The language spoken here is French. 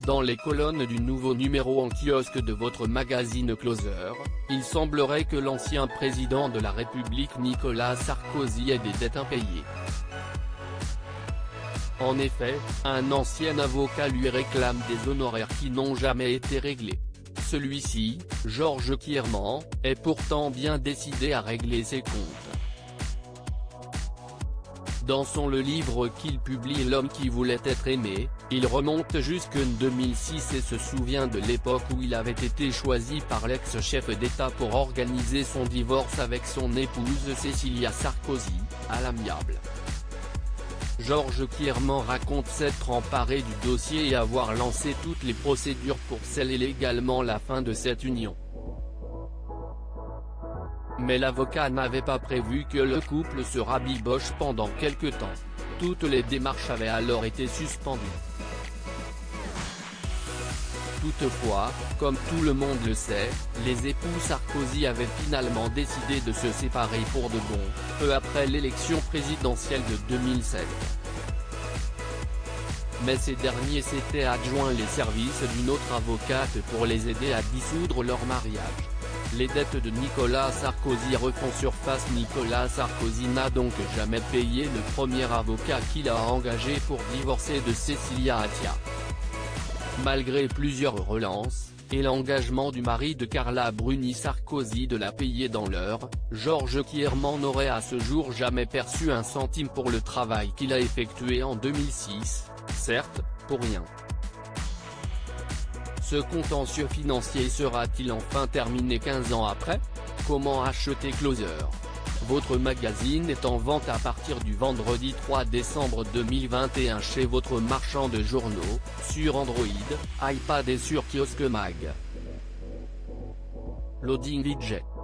Dans les colonnes du nouveau numéro en kiosque de votre magazine Closer, il semblerait que l'ancien président de la République Nicolas Sarkozy ait des dettes impayées. En effet, un ancien avocat lui réclame des honoraires qui n'ont jamais été réglés. Celui-ci, Georges Kierman, est pourtant bien décidé à régler ses comptes. Dans le livre qu'il publie L'homme qui voulait être aimé, il remonte jusqu'en 2006 et se souvient de l'époque où il avait été choisi par l'ex-chef d'État pour organiser son divorce avec son épouse Cécilia Sarkozy, à l'amiable. Georges Kierman raconte s'être emparé du dossier et avoir lancé toutes les procédures pour sceller légalement la fin de cette union. Mais l'avocat n'avait pas prévu que le couple se rabiboche pendant quelque temps. Toutes les démarches avaient alors été suspendues. Toutefois, comme tout le monde le sait, les époux Sarkozy avaient finalement décidé de se séparer pour de bon, peu après l'élection présidentielle de 2007. Mais ces derniers s'étaient adjoints les services d'une autre avocate pour les aider à dissoudre leur mariage. Les dettes de Nicolas Sarkozy refont surface. Nicolas Sarkozy n'a donc jamais payé le premier avocat qu'il a engagé pour divorcer de Cécilia Attia. Malgré plusieurs relances, et l'engagement du mari de Carla Bruni Sarkozy de la payer dans l'heure, Georges Kierman n'aurait à ce jour jamais perçu un centime pour le travail qu'il a effectué en 2006, certes, pour rien. Ce contentieux financier sera-t-il enfin terminé 15 ans après? Comment acheter Closer? Votre magazine est en vente à partir du vendredi 3 décembre 2021 chez votre marchand de journaux, sur Android, iPad et sur Kiosque Mag. Loading Widget.